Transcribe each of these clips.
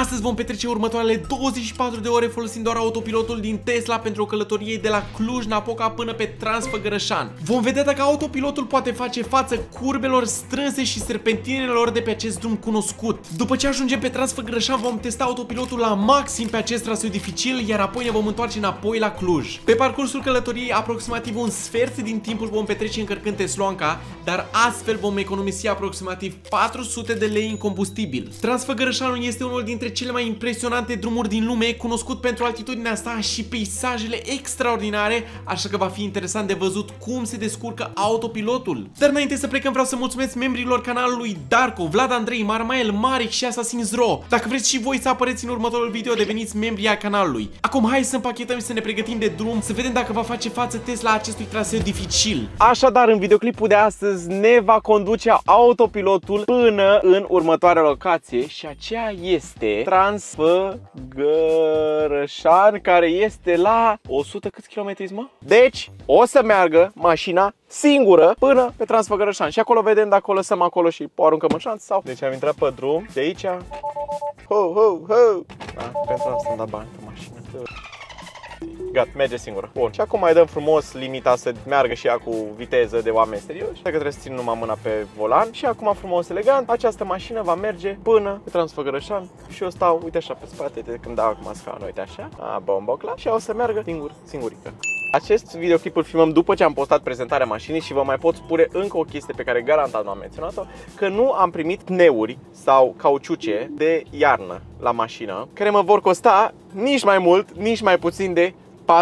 Astăzi vom petrece următoarele 24 de ore folosind doar autopilotul din Tesla pentru o călătorie de la Cluj-Napoca până pe Transfăgărășan. Vom vedea dacă autopilotul poate face față curbelor strânse și serpentinelor de pe acest drum cunoscut. După ce ajungem pe Transfăgărășan, vom testa autopilotul la maxim pe acest traseu dificil, iar apoi ne vom întoarce înapoi la Cluj. Pe parcursul călătoriei, aproximativ un sfert din timpul vom petrece încărcând Tesloanca, dar astfel vom economisi aproximativ 400 de lei în combustibil. Transfăgărășanul este unul dintre cele mai impresionante drumuri din lume, cunoscut pentru altitudinea sa și peisajele extraordinare, așa că va fi interesant de văzut cum se descurcă autopilotul. Dar înainte să plecăm, vreau să mulțumesc membrilor canalului Darko, Vlad Andrei, Marmael, Maric și Assassin's Ro. Dacă vreți și voi să apăreți în următorul video, deveniți membri ai canalului. Acum hai să împachetăm și să ne pregătim de drum, să vedem dacă va face față Tesla acestui traseu dificil. Așadar, în videoclipul de astăzi ne va conduce autopilotul până în următoarea locație și aceea este Transfăgărășan, care este la 100 câți kilometri, mă? Deci, o să meargă mașina singură până pe Transfăgărășan și acolo vedem dacă o lăsăm acolo și o aruncăm în șanț sau... Deci am intrat pe drum de aici. Ho, ho, ho! Da, pentru asta am dat bani pe mașină. Gata, merge singură. Bun. Și acum mai dăm frumos limita să meargă și ea cu viteză de oameni serioși. Dacă trebuie să țin numai mâna pe volan. Și acum frumos, elegant, această mașină va merge până pe Transfăgărășan. Și eu stau, uite așa pe spate, de când dau acum scaunul, uite așa. Bombocla. Și o să meargă singurică. Acest videoclip îl filmăm după ce am postat prezentarea mașinii și vă mai pot spune încă o chestie pe care garantat nu am menționat-o, că nu am primit pneuri sau cauciuce de iarnă la mașină, care mă vor costa nici mai mult, nici mai puțin de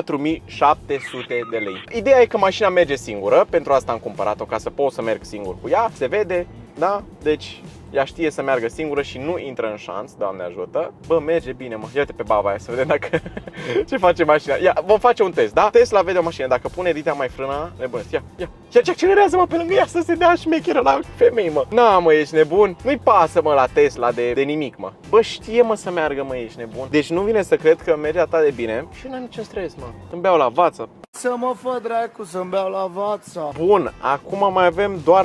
4700 de lei. Ideea e că mașina merge singură, pentru asta am cumpărat-o, ca să pot să merg singur cu ea, se vede, da? Deci ea știe să meargă singură și nu intră în șanț, Doamne ajută. Bă, merge bine, mă. Ia-te pe baba aia să vedem dacă ce face mașina. Ia, vom face un test, da? Tesla vede o mașină, dacă pune Ritea mai frâna, nebunesc. Ia ce accelerează, mă, pe lângă ea să se dea șmecheră la femei, mă. Na, mă, ești nebun? Nu-i pasă, mă, la Tesla de nimic, mă. Bă, știe, mă, să meargă, mă, ești nebun. Deci nu vine să cred că merge atât de bine și nu am niciun stres, mă. Îmi beau la vață. Să mă fă dracu să-mi beau la vața. Bun, acum mai avem doar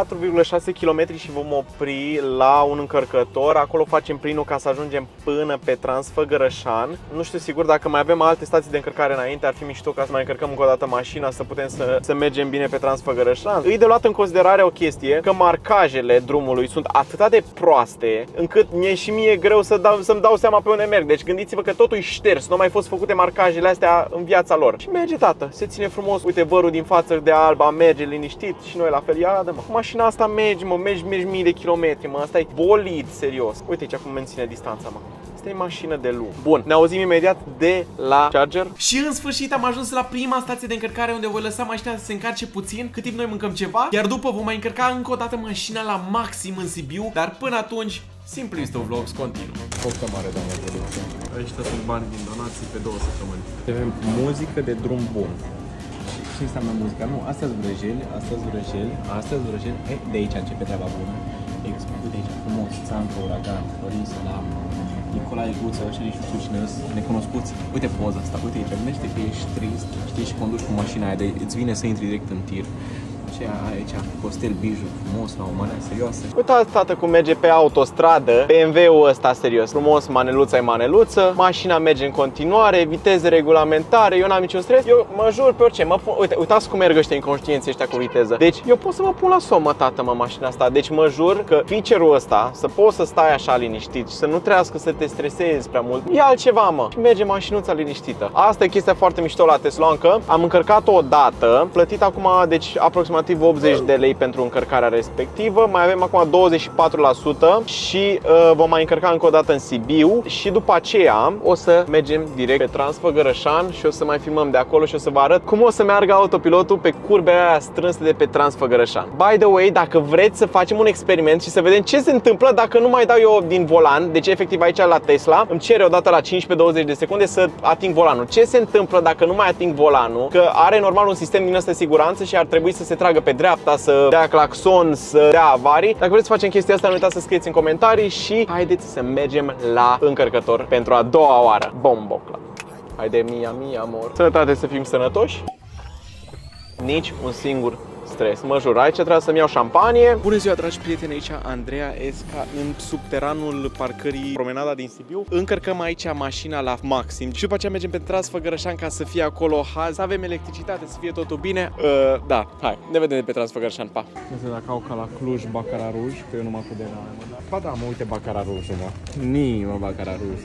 4,6 km și vom opri la un încărcător. Acolo facem plinul ca să ajungem până pe Transfăgărășan. Nu știu sigur dacă mai avem alte stații de încărcare înainte. Ar fi mișto ca să mai încărcăm încă o dată mașina, să putem să mergem bine pe Transfăgărășan. Îi de luat în considerare o chestie, că marcajele drumului sunt atât de proaste încât mi-e și mie greu să-mi dau seama pe unde merg. Deci gândiți-vă că totul e șters, nu au mai fost făcute marcajele astea în viața lor. Și merge, tată, se ține frumos. Uite, vărul din față de alba merge liniștit și noi la fel. Ia, dă, mă. Cu mașina asta mergi, mă, mergi mii de kilometri, mă. Asta e bolid, serios. Uite aici cum menține distanța, mă. Asta e mașină de lume. Bun, ne auzim imediat de la charger. Și în sfârșit am ajuns la prima stație de încărcare, unde voi lăsa mașina să se încarce puțin, cât timp noi mâncăm ceva, iar după vom mai încărca încă o dată mașina la maxim în Sibiu, dar până atunci Simplisto Vlogs continuă. Poftă mare, doamne, producție. Ăștia sunt bani din donații pe 2 săptămâni. Avem muzică de drum bun. Ce înseamnă muzica? Nu, astăzi vrăjeli, astăzi vrăjeli, astăzi vrăjeli. De aici începe treaba bună. Explic de aici frumos, Țancă, Uragan, Florin Salam, Nicolae Guță, ăștia nici nu știu cine sunt, necunoscuți. Uite poza asta, uite aici, gândește că ești trist, știi, și conduci cu mașina aia, de îți vine să intri direct în tir. Aici, Costel Biju, frumos, la o manea serioasă. Uitați, tată, cum merge pe autostradă BMW-ul ăsta, serios. Frumos, maneluța e maneluță, mașina merge în continuare, viteze regulamentare, eu n-am niciun stres. Eu mă jur pe orice, uitați cum merg ăștia inconștienți ăștia cu viteză. Deci eu pot să mă pun la somn, tată, mă, mașina asta. Deci mă jur că feature-ul ăsta, să poți să stai așa liniștit și să nu trească să te stresezi prea mult, e altceva, mă. Și merge mașinuța liniștită. Asta e chestia foarte mișto la Tesloancă. Am încărcat-o o dată, plătit acum, deci aproximativ 80 de lei pentru încărcarea respectivă. Mai avem acum 24% și vom mai încărca încă o dată în Sibiu și după aceea o să mergem direct pe Transfăgărășan și o să mai filmăm de acolo și o să vă arăt cum o să meargă autopilotul pe curbele aia strânse de pe Transfăgărășan. By the way, dacă vreți să facem un experiment și să vedem ce se întâmplă dacă nu mai dau eu din volan, deci efectiv aici la Tesla îmi cere odată la 15-20 de secunde să ating volanul. Ce se întâmplă dacă nu mai ating volanul? Că are normal un sistem din ăsta de siguranță și ar trebui să se tragă pe dreapta, să dea claxon, să dea avarii. Dacă vreți să facem chestia asta, nu uitați să scrieți în comentarii și haideți să mergem la încărcător pentru a doua oară. Bombocla. Haide, mia, amor. Sănătate, să fim sănătoși. Nici un singur stres, mă jur. Aici trebuie să-mi iau șampanie. Bună ziua, dragi prieteni, aici Andreea Esca în subteranul parcării Promenada din Sibiu. Încărcăm aici mașina la maxim și după aceea mergem pe Transfăgărășan ca să fie acolo haz, să avem electricitate, să fie totul bine. Da, hai, ne vedem de pe Transfăgărășan, pa! Nu știu dacă au ca la Cluj Baccarat Rouge, că eu numai cu de la Ba da, mă, uite Baccarat Rouge, da. Nimă Baccarat Rouge.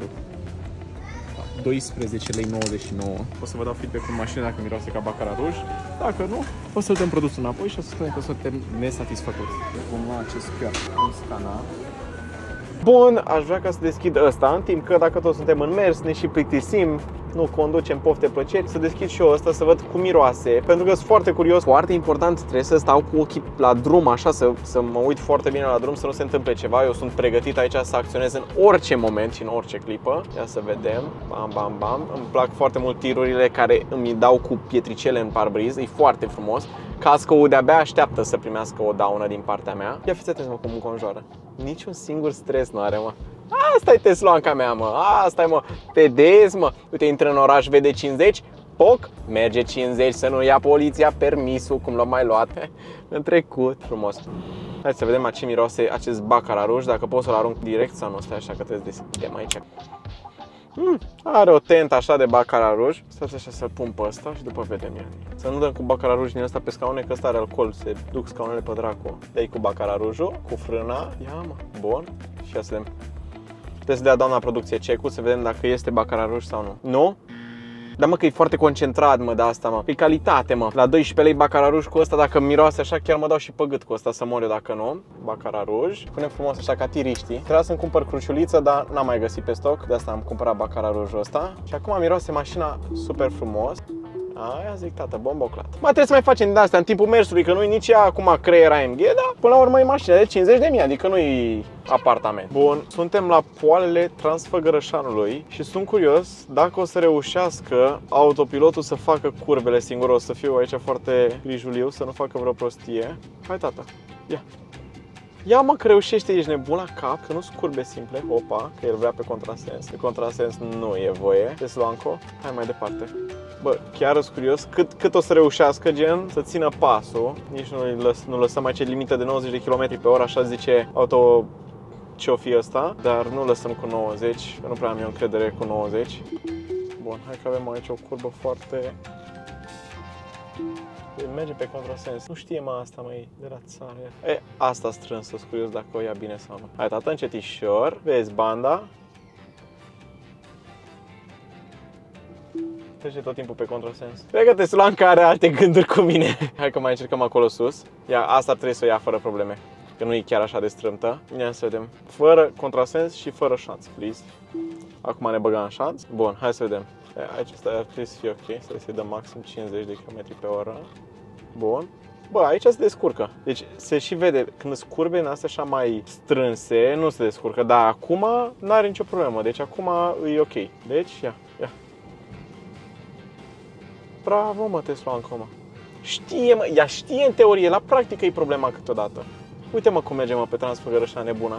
12 lei 99. O să vă dau feedback cu mașina dacă miroase ca Baccarat Rouge. Dacă nu, o să-l dăm produsul înapoi și o să spunem că suntem nesatisfăcuți. Vom lua acest QR un scanner. Bun, aș vrea ca să deschid ăsta, în timp că dacă toți suntem în mers, ne și plictisim, nu conducem pofte plăceri, să deschid și eu ăsta să văd cum miroase, pentru că sunt foarte curios. Foarte important, trebuie să stau cu ochii la drum, așa, să mă uit foarte bine la drum, să nu se întâmple ceva. Eu sunt pregătit aici să acționez în orice moment și în orice clipă. Ia să vedem, bam, bam, bam. Îmi plac foarte mult tirurile care îmi dau cu pietricele în parbriz, e foarte frumos. Cascul de-abia așteaptă să primească o daună din partea mea. Ia fiți atenți, mă, cum înconjoară. Niciun singur stres nu are, mă. Asta-i Tesloanca mea, mă. Asta-i, mă. Pedezi, mă. Uite, intră în oraș, vede 50, poc, merge 50, să nu ia poliția permisul, cum l-am mai luat în trecut. Frumos. Hai să vedem a ce miroase acest Baccarat Rouge, dacă pot să-l arunc direct sau nu. Stai așa că trebuie să deschidem aici. Are o tentă așa de Baccarat Rouge. Stați așa să-l pun pe ăsta și după vedem el. Să nu dăm cu Baccarat Rouge din ăsta pe scaune, că ăsta are alcool, se duc scaunele pe dracu. Dă-i cu Baccarat Rouge-ul, cu frâna. Ia, mă, bun. Și ia să vedem. Trebuie să dea doamna producție check-ul, să vedem dacă este Baccarat Rouge sau nu. Nu? Dar mă, că e foarte concentrat, mă, de asta, mă. E calitate, mă. La 12 lei Baccarat Rouge cu ăsta, dacă miroase așa, chiar mă dau și pe gât cu ăsta să mor eu dacă nu. Baccarat Rouge. Punem frumos așa ca tiriștii. Trebuia să-mi cumpăr cruciuliță, dar n-am mai găsit pe stoc. De asta am cumpărat Baccarat Rouge-ul ăsta. Și acum miroase mașina super frumos. Aia zic, tată, bomboclat. Mai trebuie să mai facem din astea în timpul mersului, că nu-i nici ea acum creier AMG, dar până la urmă e mașina de 50.000, adică nu-i apartament. Bun, suntem la poalele Transfăgărășanului și sunt curios dacă o să reușească autopilotul să facă curbele singur. O să fiu aici foarte grijuliu, să nu facă vreo prostie. Hai, tată, ia. Ia, mă, că reușește, ești nebun la cap, că nu sunt curbe simple. Opa, că el vrea pe contrasens. Pe contrasens nu e voie. Tesloanco, hai mai departe. Bă, chiar sunt curios cât o să reușească, gen, să țină pasul. Nici nu lăsăm aici limită de 90 de km pe oră, așa zice auto ce-o fi ăsta. Dar nu lăsăm cu 90, că nu prea am eu încredere cu 90. Bun, hai că avem aici o curbă foarte... Merge pe contrasens. Nu știe, mă, asta, măi, de la țară. E, asta strâns, sunt curios dacă o ia bine sau nu. Hai, tată, încetișor. Vezi banda. Trece tot timpul pe contrasens. Cred că Tesloanca are alte gânduri cu mine. Hai că mai încercăm acolo sus. Ia, asta trebuie să o ia fără probleme, că nu e chiar așa de strâmtă. Bine, să vedem. Fără contrasens și fără șanț, please. Acum ne băgăm în șanț. Bun, hai să vedem. Aici asta ar trebui să fie ok. Să-i dăm maxim 50 de km pe oră. Bun. Bă, aici se descurcă. Deci se și vede, când sunt curbe în astea așa mai strânse, nu se descurcă. Dar acum n-are nicio problemă. Deci acum e ok. Deci, ia. Bravo, mă, Tesloanca, mă. Știe, mă, ea știe în teorie, la practică e problema câteodată. Uite, mă, cum merge, mă, pe Transfăgărășan nebună.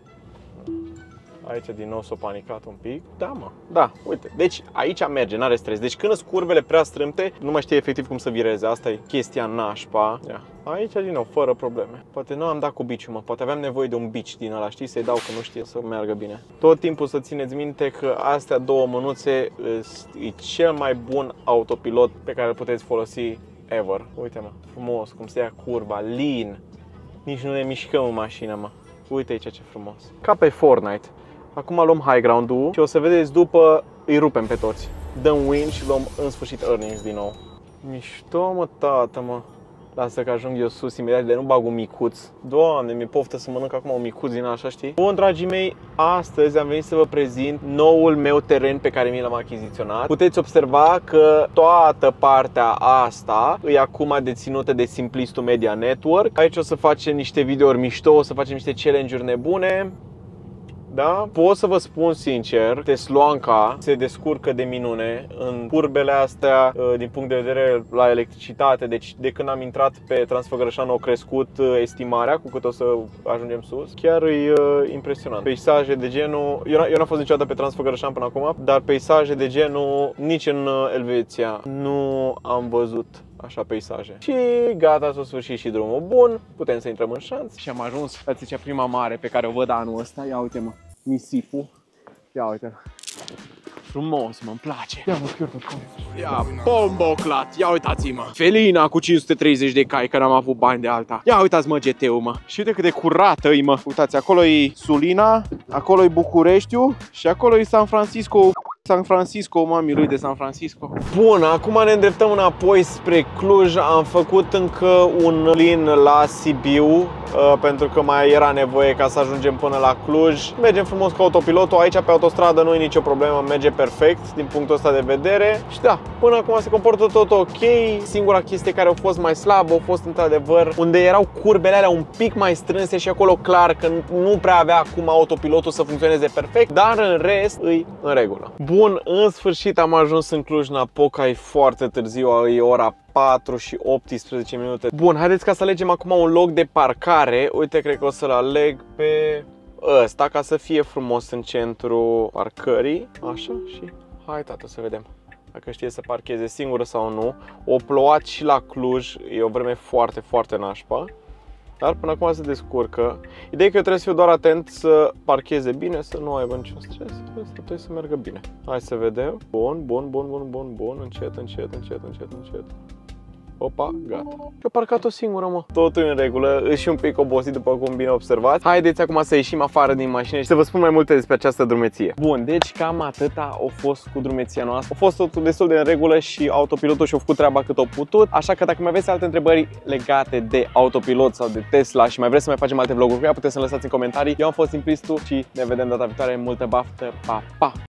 Aici din nou s-o panicat un pic. Da, mă. Da, uite. Deci aici merge, n-are stres. Deci când sunt curvele prea strâmte, nu mai știe efectiv cum să vireze. Asta e chestia nașpa. Ia. Aici din nou, fără probleme. Poate nu am dat cu biciul, mă. Poate aveam nevoie de un bici din ăla, știi? Să-i dau că nu știe să meargă bine. Tot timpul să țineți minte că astea două mânuțe e cel mai bun autopilot pe care îl puteți folosi ever. Uite, mă. Frumos, cum se ia curba, lean. Nici nu ne mișcăm în mașină, mă. Uite aici ce frumos. Ca pe Fortnite. Acum luăm high ground-ul și o să vedeți după îi rupem pe toți. Dăm win și luăm în sfârșit earnings din nou. Mișto, mă, tată, mă. Lasă că ajung eu sus imediat, de nu bag un micuț. Doamne, mi-e poftă să mănânc acum un micuț din așa, știi? Bun, dragii mei, astăzi am venit să vă prezint noul meu teren pe care mi l-am achiziționat. Puteți observa că toată partea asta e acum deținută de Simplistul Media Network. Aici o să facem niște videouri mișto, o să facem niște challenge-uri nebune. Da? Pot să vă spun sincer, Tesloanca se descurcă de minune în curbele astea din punct de vedere la electricitate. Deci de când am intrat pe Transfăgărășan au crescut estimarea cu cât o să ajungem sus. Chiar e impresionant. Peisaje de genul, eu n-am fost niciodată pe Transfăgărășan până acum, dar peisaje de genul nici în Elveția nu am văzut așa peisaje. Și gata, s-a sfârșit și drumul bun, putem să intrăm în șanț. Și am ajuns, uitați cea prima mare pe care o văd anul ăsta. Ia uite mă, nisipul. Ia uite. Frumos, mă, îmi place. Ia mă, ia, bomboclat, ia uitați-mă. Felina cu 530 de cai, că n-am avut bani de alta. Ia uitați mă GT-ul, mă. Și uite cât de curată-i, mă. Uitați, acolo e Sulina, acolo e Bucureștiul și acolo e San Francisco. San Francisco, mami lui de San Francisco. Bun, acum ne îndreptăm înapoi spre Cluj. Am făcut încă un plin la Sibiu, pentru că mai era nevoie ca să ajungem până la Cluj. Mergem frumos cu autopilotul, aici pe autostradă nu e nicio problemă, merge perfect din punctul ăsta de vedere. Și da, până acum se comportă tot ok. Singura chestie care a fost mai slabă a fost într-adevăr unde erau curbele alea un pic mai strânse și acolo clar că nu prea avea acum autopilotul să funcționeze perfect, dar în rest îi în regulă. Bun, în sfârșit am ajuns în Cluj-Napoca, e foarte târziu, e ora 4 și 18 minute. Bun, haideți ca să alegem acum un loc de parcare. Uite, cred că o să-l aleg pe ăsta ca să fie frumos în centru parcării. Așa, și hai tată să vedem dacă știe să parcheze singură sau nu. O plouat și la Cluj, e o vreme foarte, foarte nașpa. Dar până acum se descurcă. Ideea e că eu trebuie să fiu doar atent să parcheze bine, să nu aibă niciun stres. Trebuie să meargă bine. Hai să vedem. Bun, bun, bun, bun, bun, bun. Încet, încet, încet, încet, încet. Opa, gata. Eu parcat-o singură, mă. Totul în regulă, își un pic obosit după cum bine observați. Haideți acum să ieșim afară din mașină și să vă spun mai multe despre această drumeție. Bun, deci cam atâta a fost cu drumeția noastră. A fost totul destul de în regulă și autopilotul și-a făcut treaba cât a putut. Așa că dacă mai aveți alte întrebări legate de autopilot sau de Tesla și mai vreți să mai facem alte vloguri cu ea, puteți să-mi lăsați în comentarii. Eu am fost Simplistu și ne vedem data viitoare. Multă baftă, pa, pa!